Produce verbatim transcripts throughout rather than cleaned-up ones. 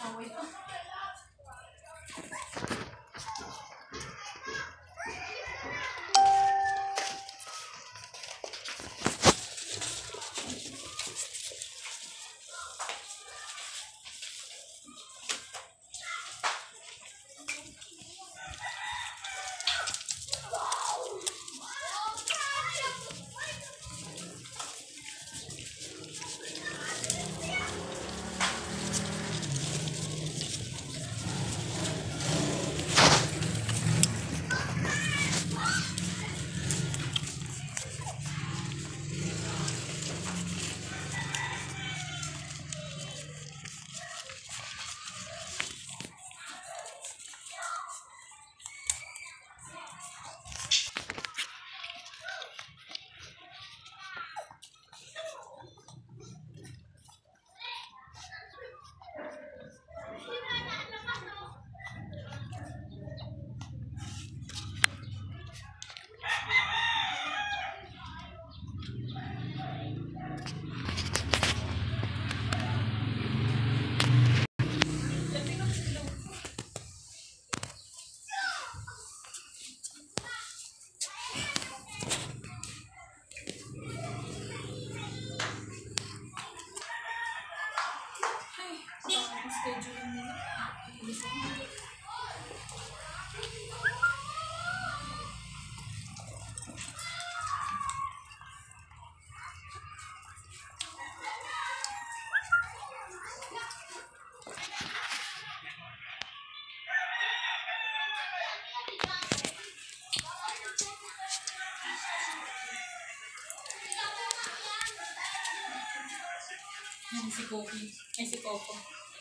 Yan si Coco. Ay, si Coco.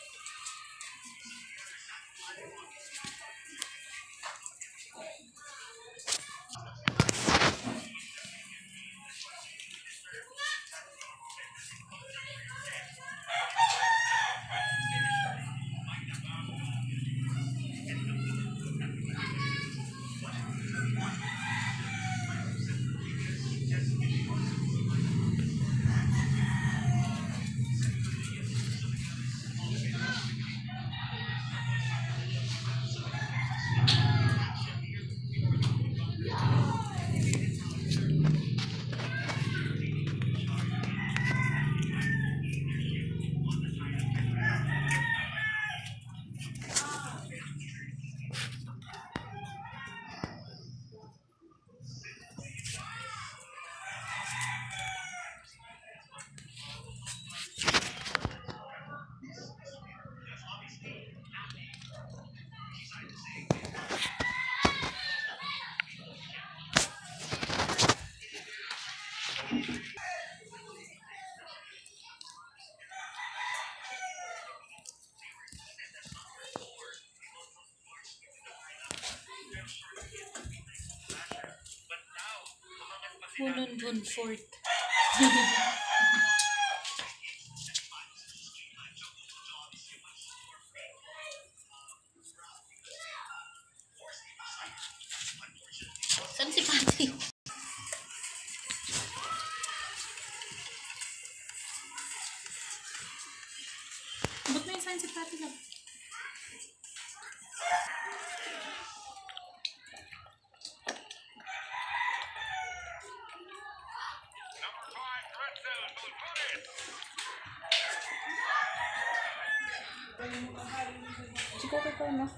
Full on fort. Saan si Patty? Ba't may saan si Patty lang? Si Coco ko, no?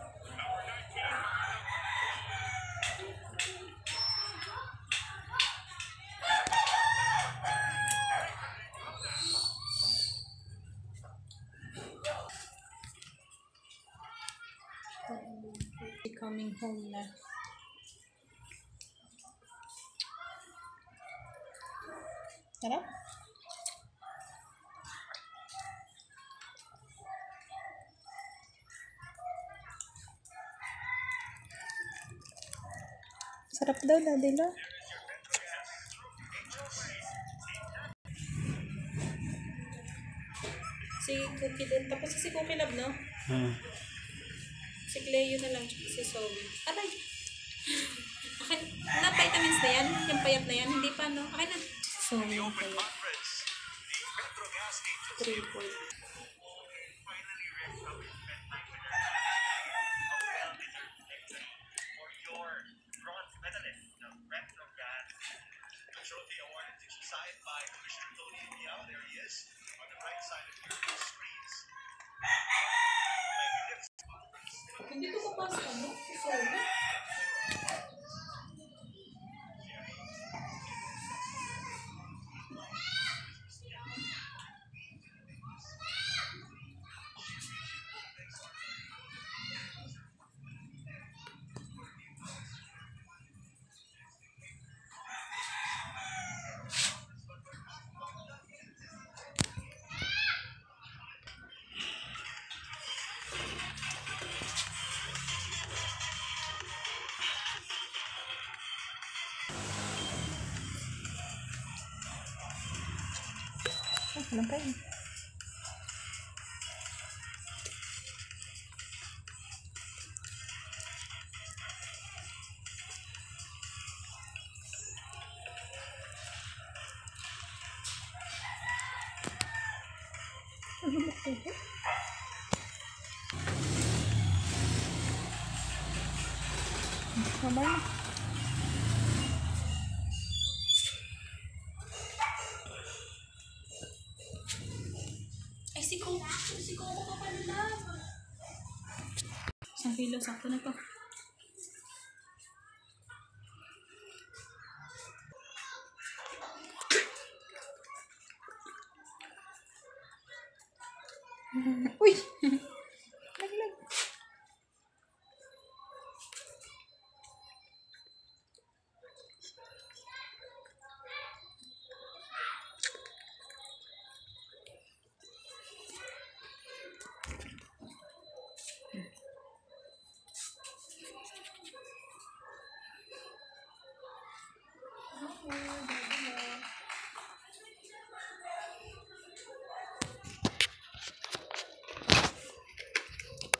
Coming home na. Tara? Sarap daw, Daddy Lo. Si Cookie din. Tapos si Cookie Love, no? Hmm. Si Cleo na lang. Si Zoey. Aray! Okay. Na vitamins na yan? Yung payat na yan? Hindi pa, no? Okay na. Zoey yung payat. three point. pasta mo? Sorry. Ano pa yun? Ano ba ito? Mama na. Ay, si Coco. Si Coco ka pala. Isang kilo, sakto na to. Uy! Naglag.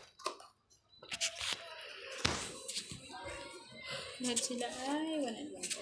Lahat sila ay one and one.